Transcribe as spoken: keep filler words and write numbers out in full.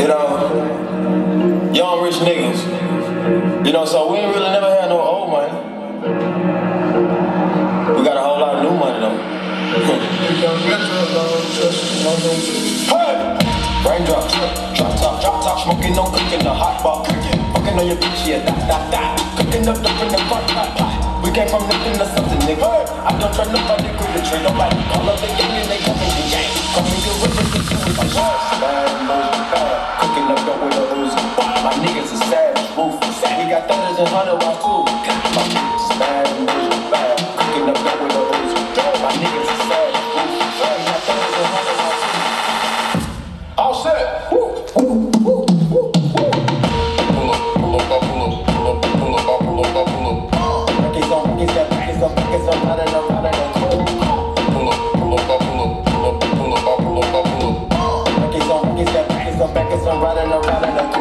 You know, young rich niggas. You know, so we ain't really never had no old money. We got a whole lot of new money though. Hey! Raindrop, drop top, drop top, smoking on cooking the hot pot. Fucking on your bitch, yeah, that, that, that. Cooking up the in the pot, pot, pot. We came from nothing to something, nigga. I don't try nobody, quit the trade nobody. Call up the gang and they come in the gang. Come in the river, the two with the shots. Bad, moves, bad. Cooking up the with the Uzi. My niggas is savage, ruthless. We got thudders and hundred rounds too. My niggas is bad, moves, bad. Cooking up the with the Uzi. My niggas is savage, ruthless. We got thudders and hundred rounds too. All set. Woo, woo, woo, woo, woo. Pull up, pull up, pull up, pull up, pull up, pull up, pull up. Records on, records on, records on, records on, running up, running up. Pull up, pull up, pull up, pull up, pull up, pull up, pull up. Records on, records on, records on, records on, running up, running up.